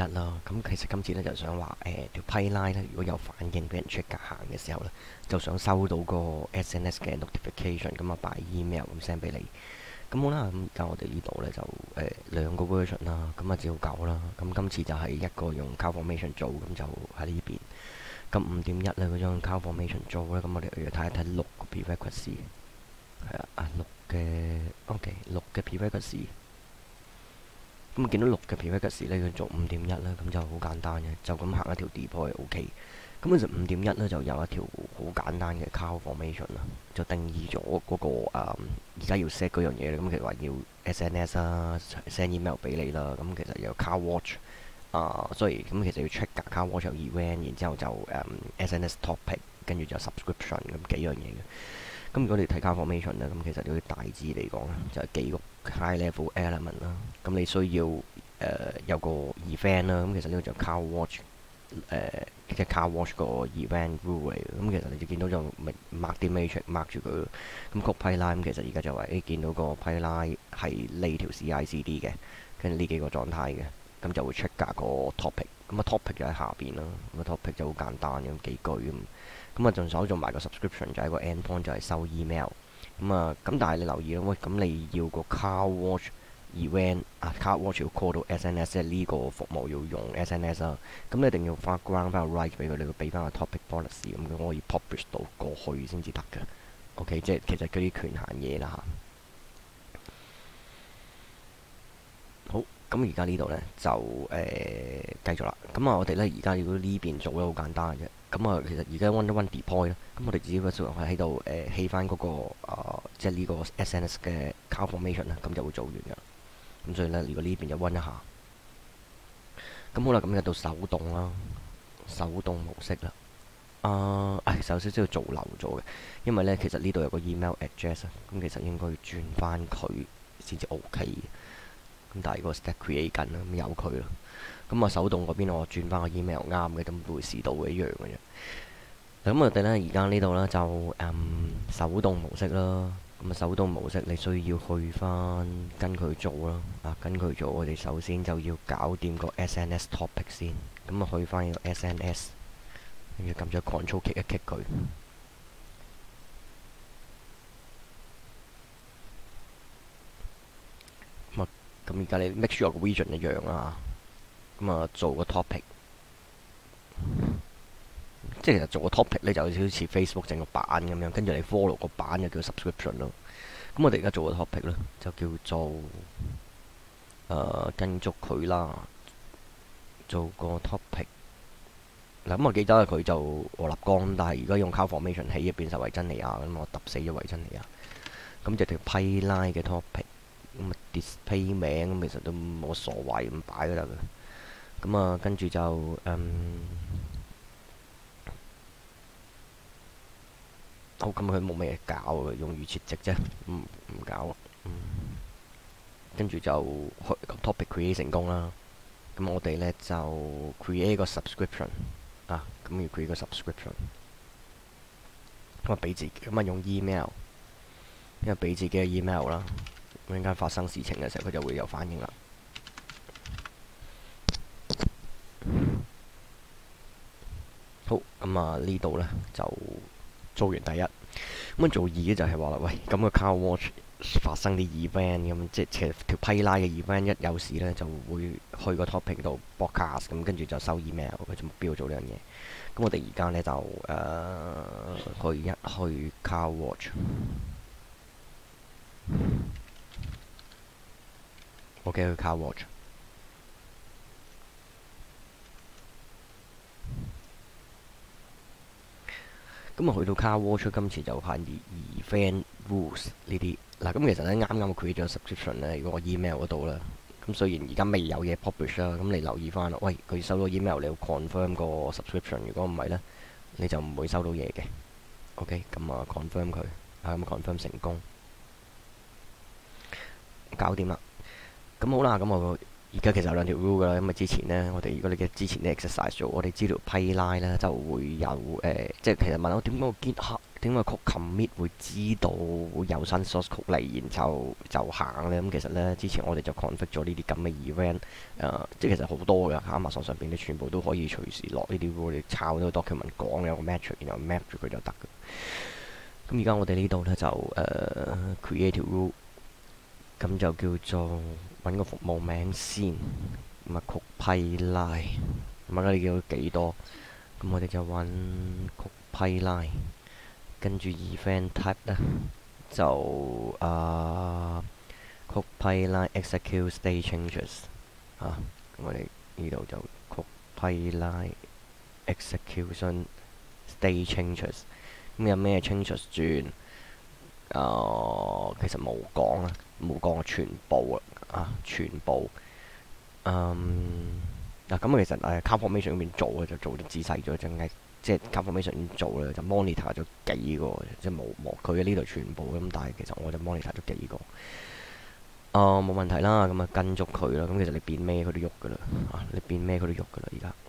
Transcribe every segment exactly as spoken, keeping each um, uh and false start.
啦。咁其實今次咧就想話誒條批拉咧，如果有反應俾人 check 格行嘅時候咧，就想收到個 S N S 嘅 notification，咁啊擺 email 咁 send 俾你。咁好啦，咁而家我哋呢度咧就誒、呃、兩個 version 啦，咁啊照舊啦。咁今次就係一個用 CloudFormation 做，咁就喺呢邊。咁五點一咧嗰張 CloudFormation 做咧，咁我哋要睇一睇六個 prerequisite，係啊，啊六嘅 OK 六嘅 prerequisite。咁見到六嘅 prerequisite 咧，佢做五點一咧，咁就好簡單嘅，就咁行一條 deploy 係 OK。咁其實五點一咧就有一條好簡單嘅 CloudFormation 啦，就定義咗嗰、那個誒而家要 set 嗰樣嘢咧。咁其實話要 S N S 啦，send email 俾你啦。咁其實有 CloudWatch 啊，所以咁其實要 check 㗎 CloudWatch 有 event，然之後就誒、um, S N S topic，跟住就 subscription 咁幾樣嘢嘅。咁如果你睇 CloudFormation 咧，咁其實嗰啲大致嚟講咧，就係、是、幾個 high level element 啦。咁你需要誒、呃、有個 event 啦。咁其實呢個就 CloudWatch 誒即係 CloudWatch 個 event rule 嚟嘅。咁其實你就見到就 mark 啲 matrix mark 住佢。咁個批拉咁其實而家就話誒、欸、見到個批拉係呢條 C I C D 嘅，跟住呢幾個狀態嘅，咁就會 check 架個 topic。咁啊 topic 就喺下邊啦。咁個 topic 就好簡單咁幾句咁。咁啊，盡手做埋個 subscription 就係個 endpoint 就係收 email。咁啊，咁但係你留意啦，喂，咁你要個 CloudWatch event 啊 ，CloudWatch 要 call 到 S N S，即係呢個服務要用 S N S 啦。咁你一定要翻 ground 翻個 right 俾佢，你要俾翻個 topic policy，咁佢可以 publish 到過去先至得嘅。OK，即係其實嗰啲權限嘢啦嚇。好，咁而家呢度咧就誒、呃、繼續啦。咁啊，我哋咧而家如果呢邊做咧好簡單嘅啫。咁啊，其實而家 one to one deploy 咧，咁我哋只要係喺度誒起翻嗰個啊，即係呢個 S N S 嘅 CloudFormation 啦，咁就會做完㗎。咁所以咧，如果呢邊就 run 一下，咁好啦，咁就到手動啦，手動模式啦。啊，誒，首先先要做漏咗嘅，因為咧其實呢度有個 email address 啊，咁其實應該要轉翻佢先至 OK 嘅。咁但係如果 stack create 緊啦，咁由佢啦。咁啊手動嗰邊我轉翻個 email 啱嘅，咁會試到嘅一樣嘅啫。咁我哋咧而家呢度咧就誒、嗯、手動模式啦。咁啊手動模式你需要去翻跟佢做啦。啊跟佢做，我哋首先就要搞掂個 S N S topic 先。咁啊去翻呢個 S N S， 跟住撳咗 Control kick 一 kick 佢。咁啊咁而家你 make sure 個 region 一樣啦。咁啊，做個 topic，即係其實做個 topic 咧，就好似 Facebook 整個版咁樣，跟住你 follow 個版就叫 subscription 咯。咁我哋而家做個 topic 咧，就叫做誒、呃、跟足佢啦，做個 topic。嗱咁我記得佢就俄立岡，但係而家用 CloudFormation 起，變成維珍尼亞，咁我揼死咗維珍尼亞。咁就條批拉嘅 topic，咁啊 display 名咁其實都冇所謂，咁擺都得嘅。咁啊，跟住就嗯，好咁佢冇咩搞嘅，用預設值啫，唔唔搞。嗯，跟住就 topic create 成功啦。咁我哋咧就 create 個 subscription 啊，咁要 create 個 subscription。咁啊俾自己，咁啊用 email，因為俾自己嘅 email 啦。咁陣間發生事情嘅時候，佢就會有反應啦。好，咁啊呢度咧就做完第一，咁做二嘅就係話啦，喂，咁個 CloudWatch 發生啲 event 咁，即係其實條批拉嘅 event 一有事咧，就會去個 topic 度 broadcast，咁跟住就收 email，佢就目標做呢樣嘢。咁我哋而家咧就誒、呃、去一去 CloudWatch，OK 去 CloudWatch。咁啊，去到 CloudWatch 今次就係 event rules 呢啲嗱。咁其實咧啱啱 create 咗 subscription 咧，如果我 email 嗰度啦，咁雖然而家未有嘢 publish 啦，咁你留意翻啦。喂，佢收到 email 你要 confirm 個 subscription，如果唔係咧，你就唔會收到嘢嘅。OK，咁啊 confirm 佢啊，咁 confirm 成功，搞掂啦。咁好啦，咁我而家其實有兩條 rule 噶啦，因為之前呢，我哋如果你嘅之前啲 exercise 做，我哋知道批拉咧就會有誒、呃，即係其實問我點解個 GitHub 點解曲 commit 會知道會有新 source 曲嚟，然後就行呢？咁其實呢，之前我哋就 config 咗呢啲咁嘅 event，誒、呃，即係其實好多嘅喺 Amazon 上邊，你全部都可以隨時落呢啲 rule，你抄呢個 document 講有個 metric，然後 map 住佢就得嘅。咁而家我哋呢度呢，就誒、呃、create 條 rule，咁就叫做揾個服務名先，咁啊曲批拉，咁啊你叫到幾多？咁我哋就揾曲批拉。跟住 event type 咧就啊曲批拉 execute state changes 啊，咁我哋呢度就曲批拉 execution state changes，咁有咩 changes 轉？啊，其實冇講啊，冇講全部啊，啊全部。嗯，嗱咁啊，其實誒 CloudFormation 嗰邊做嘅就做得仔細咗，淨係。即係 CloudFormation 已經做啦，就 monitor 咗幾個，即係冇冇佢嘅呢度全部咁，但係其實我就 monitor 咗幾個。啊、呃，冇問題啦，咁啊跟足佢啦。咁其實你變咩佢都喐噶啦，啊你變咩佢都喐噶啦，而家。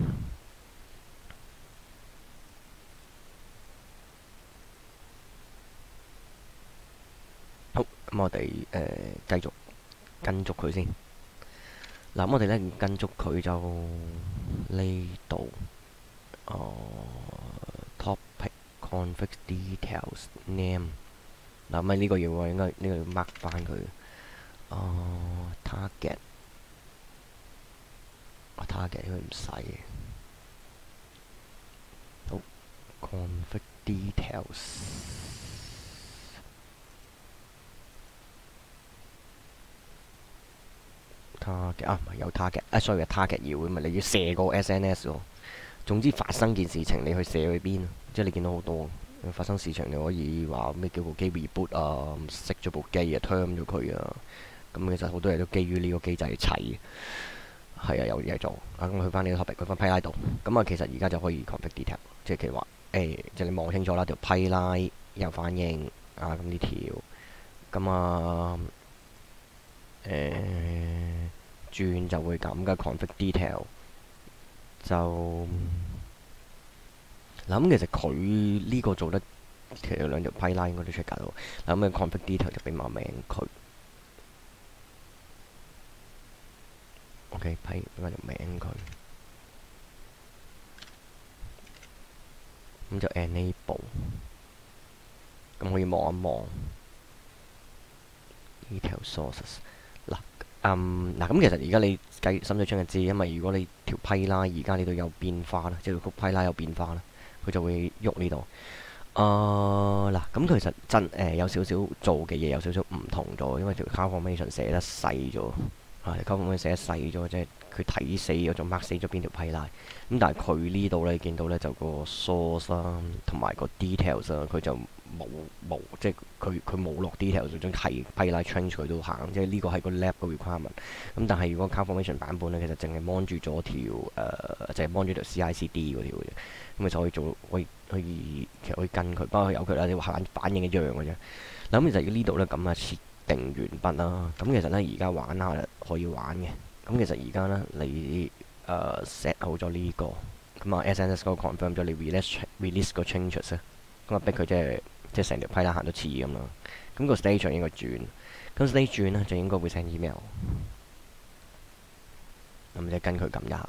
好，咁我哋誒、呃、繼續跟足佢先。嗱，咁我哋咧跟足佢就呢度。哦、uh, topic config details name 嗱，咁啊呢個要我應該呢個要 mark 翻佢。哦、uh, target 啊 target 應該唔使嘅。好 config details target 啊，唔係有 target 啊，sorry target 要嘅嘛，你要射個 S N S 喎。總之發生件事情，你去射去邊？即係你見到好多發生事情，你可以話咩叫部機 reboot 啊，熄咗部機啊 turn 咗佢啊。咁其實好多嘢都基於呢個機制砌嘅。係啊，有嘢做啊。咁去翻呢個 topic，去翻批拉度。咁啊，其實而家就可以 config detail，即係其實話誒，即係你望清楚啦，條批拉有反應啊。咁呢條咁啊誒轉就會咁嘅 config detail。就嗱咁，其實佢呢個做得其實有兩條批拉應該都出格到。嗱咁嘅 config detail 就俾埋名佢。OK 批俾埋條名佢。咁就 enable。咁可以望一望 detail sources。嗱。嗯，嗱咁其實而家你計心水清就知，因為如果你條批拉而家呢度有變化啦，即係個曲批拉有變化啦，佢就會喐呢度。啊嗱，咁其實真誒有少少做嘅嘢有少少唔同咗，因為條 CloudFormation 寫得細咗，啊 CloudFormation 寫得細咗，即係佢睇死咗，仲 mark 死咗邊條批拉。咁但係佢呢度咧見到咧就個 source 啦，同埋個 details 啦，佢就冇冇即係佢佢冇落 details，就將係批拉 change 佢都行，即係呢個係個 lab 嘅 requirement。咁但係如果 CloudFormation 版本咧，其實淨係 mon 住咗條誒，就係 mon 住條 C I C D 嗰條嘅啫。咁咪就可以做，可以可以其實可以跟佢，不過有佢啦，你話反反應一樣嘅啫。嗱咁其實呢度咧咁啊設定完畢啦。咁其實咧而家玩下可以玩嘅。咁其實而家咧你誒 set 好咗呢個，咁啊 S N S 嗰個 confirm 咗你 release release 個 changes 咧，咁啊逼佢即係即係成條批啦行到似咁啦。咁個 stage 應該轉，咁 stage 轉咧就應該會 send email。咁即係跟佢撳一下。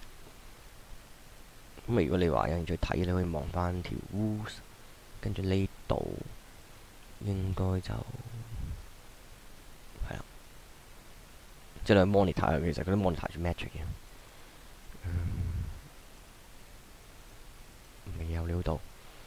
咁如果你話有興趣睇，你可以望翻條 rules， 跟住呢度應該就係啦，即係你 monitor 其實佢都 monitor 住 metric 嘅。未有料到，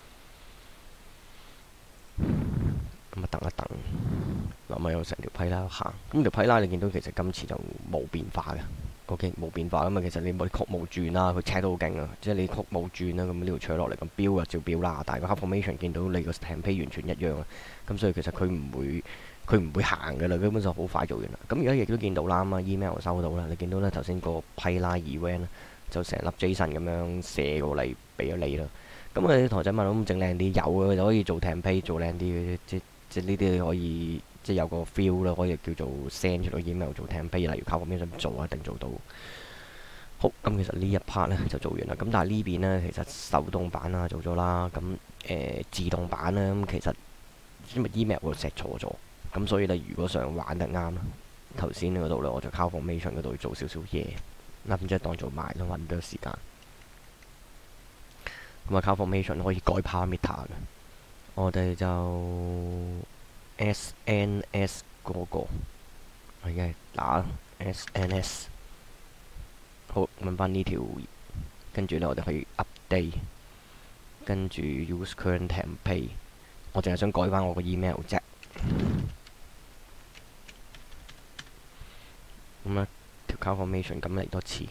咁啊等一等，嗱咪有成條批拉行，咁條批拉你見到其實今次就冇變化嘅。OK 冇變化咁啊，其實你冇啲曲冇轉啦，佢扯到好勁啊，即係你曲冇轉啦，咁呢條取落嚟咁標啊照標啦，但係個 CloudFormation 見到你個 template 完全一樣啊，咁所以其實佢唔會佢唔會行嘅啦，根本就好快做完啦。咁而家亦都見到啦，咁啊 email 收到啦，你見到咧頭先個批拉 event 就成粒 JSON 咁樣射過嚟俾咗你啦。咁啊啲台仔問咁整靚啲，有嘅就可以做 template 做靚啲，即即呢啲你可以。即係有個 feel 啦，可以叫做 send 出到 email 做 template，例如 CloudFormation 做一定做到好，咁其實呢一 part 咧就做完啦。咁但係呢邊呢，其實手動版啊做咗啦。咁誒、呃、自動版呢，咁其實因為 email 我 set 錯咗，咁所以咧如果想玩得啱，頭先嗰度咧我就 CloudFormation 嗰度做少少嘢，咁即係當做埋咯，揾多時間。咁啊 CloudFormation 可以改 parameter 嘅，我哋就 S N S 嗰、那個，我而家打 S N S。好，揾翻呢條，跟住咧我哋可以 update，跟住 use current template，我淨係想改翻我個 email 啫。咁咧條 CloudFormation 咁嚟多次，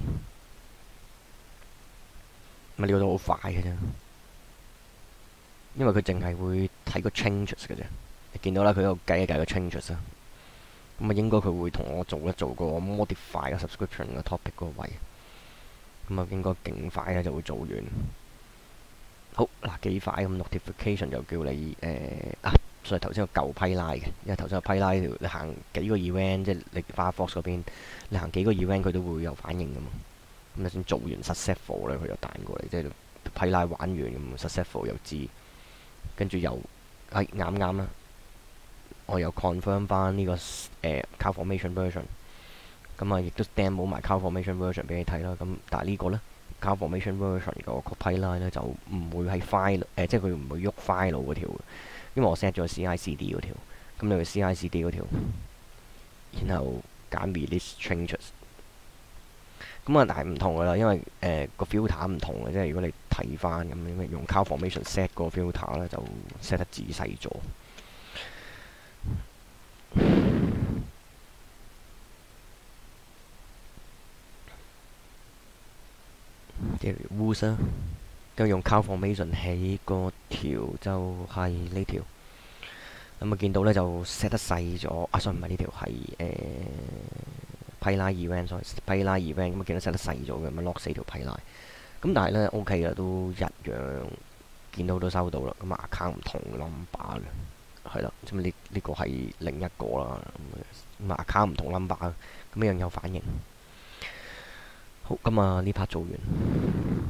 咁呢個都好快嘅啫，因為佢淨係會睇個 changes 嘅啫。你見到啦，佢喺度計一計個 changes 啊。咁啊應該佢會同我做一做個 modify 嘅 subscription 嘅 topic 嗰個位。咁啊，應該勁快咧就會做完。好嗱，幾快咁 notification 就叫你誒、呃、啊，所以頭先個舊批拉嘅，因為頭先個批拉條你行幾個 event，即係你 Firefox 嗰邊，你行幾個 event 佢都會有反應噶嘛。咁就算做完 successful 咧，佢就彈過嚟，即係批拉玩完咁 successful 又知，跟住又係啱啱啦。我又 confirm 翻呢、這個誒、呃、CloudFormation version。咁啊，亦都 demo 埋 CloudFormation version 俾你睇啦。咁但係呢個咧 CloudFormation version 個 copy line 咧就唔會喺 file 誒、呃，即係佢唔會喐 file 嗰條，因為我 set 咗 C I C D 嗰條。咁你去 C I C D 嗰條，然後揀 release changes。咁啊，但係唔同噶啦，因為誒個 filter 唔同嘅，即係如果你睇翻咁樣用 CloudFormation set 個 filter 咧，就 set 得仔細咗。即係 user，跟住用 CloudFormation 起嗰條就係呢條。咁啊見到咧就 set 得細咗，啊，sorry唔係呢條係誒 Pipeline event，所以 Pipeline event 咁啊見到 set 得細咗嘅，咁啊 lock 死條 Pipeline。咁但係咧 OK 嘅，都一樣見到都收到啦。咁啊 account 唔同 number 嘅，係啦，咁呢呢個係另一個啦。咁啊 account 唔同 number，咁一樣有反應。好，咁啊呢 part 做完。